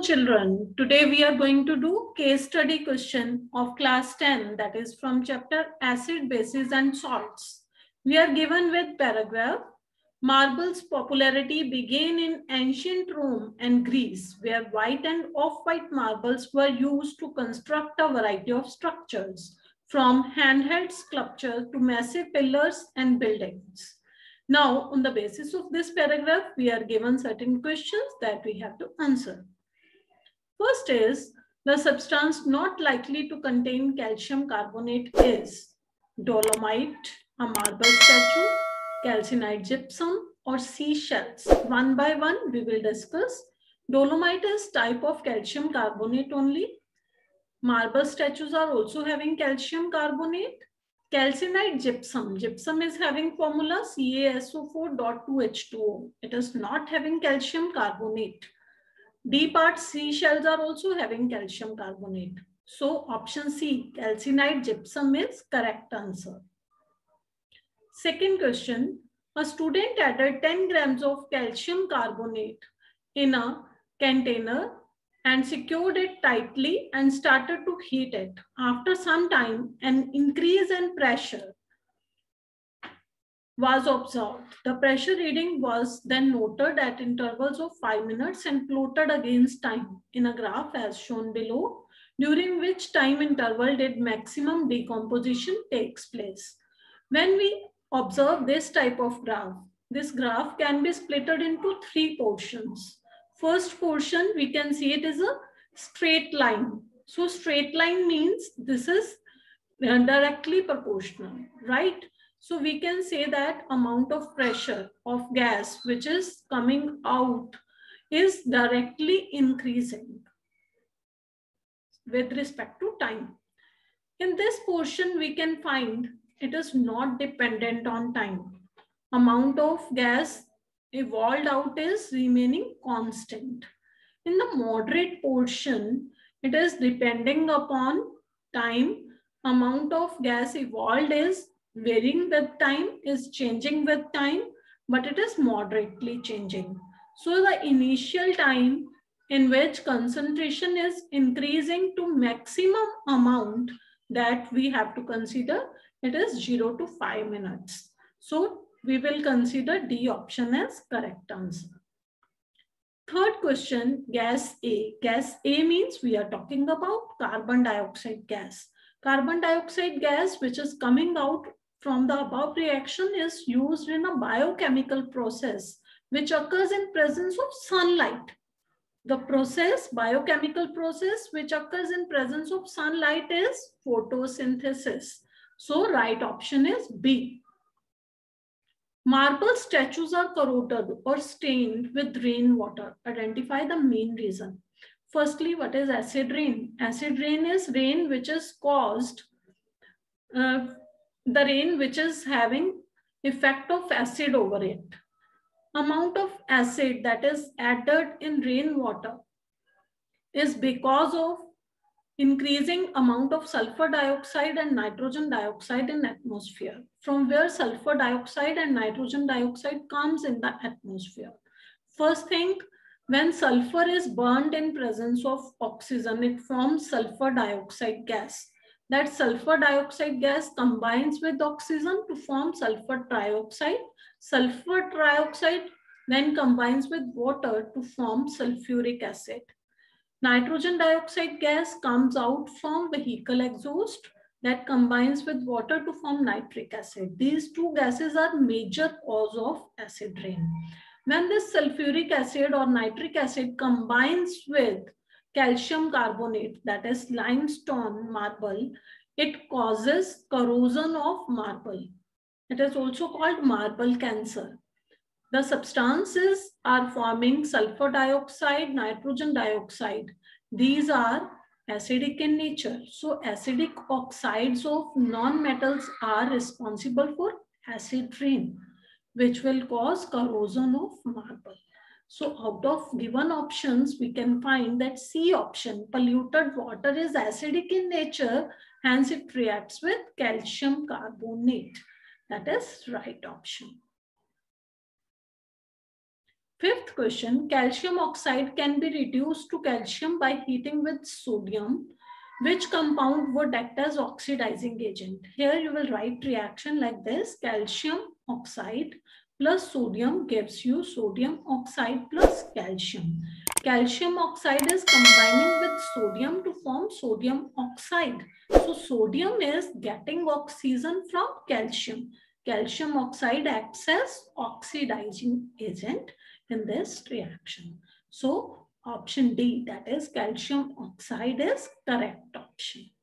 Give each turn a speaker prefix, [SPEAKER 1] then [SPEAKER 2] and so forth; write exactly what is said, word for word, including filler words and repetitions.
[SPEAKER 1] children, today we are going to do case study question of class ten, that is from chapter acid, bases and salts. We are given with paragraph. Marble's popularity began in ancient Rome and Greece, where white and off-white marbles were used to construct a variety of structures, from handheld sculpture to massive pillars and buildings. Now, on the basis of this paragraph, we are given certain questions that we have to answer. First is, the substance not likely to contain calcium carbonate is dolomite, a marble statue, calcinite gypsum, or seashells. One by one, we will discuss. Dolomite is type of calcium carbonate only. Marble statues are also having calcium carbonate. Calcinite gypsum. Gypsum is having formula C A S O four dot two H two O. It is not having calcium carbonate. D part seashells are also having calcium carbonate. So option C, calcinite gypsum is correct answer. Second question, a student added ten grams of calcium carbonate in a container and secured it tightly and started to heat it. After some time, an increase in pressure was observed. The pressure reading was then noted at intervals of five minutes and plotted against time in a graph as shown below, during which time interval did maximum decomposition takes place. When we observe this type of graph, this graph can be splitted into three portions. First portion, we can see it is a straight line. So straight line means this is directly proportional, right? So we can say that amount of pressure of gas which is coming out is directly increasing with respect to time. In this portion, we can find it is not dependent on time. Amount of gas evolved out is remaining constant. In the moderate portion, it is depending upon time. Amount of gas evolved is varying with time, is changing with time, but it is moderately changing. So the initial time in which concentration is increasing to maximum amount that we have to consider, it is zero to five minutes. So we will consider D option as correct answer. Third question, gas A. Gas A means we are talking about carbon dioxide gas. Carbon dioxide gas which is coming out from the above reaction is used in a biochemical process which occurs in presence of sunlight. The process, biochemical process which occurs in presence of sunlight is photosynthesis. So right option is B. Marble statues are corroded or stained with rainwater. Identify the main reason. Firstly, what is acid rain? Acid rain is rain which is caused, uh, the rain which is having effect of acid over it. Amount of acid that is added in rainwater is because of increasing amount of sulfur dioxide and nitrogen dioxide in atmosphere, from where sulfur dioxide and nitrogen dioxide comes in the atmosphere. First thing, when sulfur is burned in presence of oxygen, it forms sulfur dioxide gas. That sulfur dioxide gas combines with oxygen to form sulfur trioxide. Sulfur trioxide then combines with water to form sulfuric acid. Nitrogen dioxide gas comes out from vehicle exhaust that combines with water to form nitric acid. These two gases are major cause of acid rain. When this sulfuric acid or nitric acid combines with calcium carbonate, that is limestone marble, it causes corrosion of marble. It is also called marble cancer. The substances are forming sulfur dioxide, nitrogen dioxide. These are acidic in nature. So acidic oxides of non-metals are responsible for acid rain, which will cause corrosion of marble. So out of given options, we can find that C option, polluted water, is acidic in nature, hence it reacts with calcium carbonate. That is right option. Fifth question, calcium oxide can be reduced to calcium by heating with sodium. Which compound would act as oxidizing agent? Here you will write reaction like this. Calcium oxide plus sodium gives you sodium oxide plus calcium. Calcium oxide is combining with sodium to form sodium oxide. So sodium is getting oxygen from calcium. Calcium oxide acts as oxidizing agent in this reaction. So option D, that is calcium oxide, is correct option.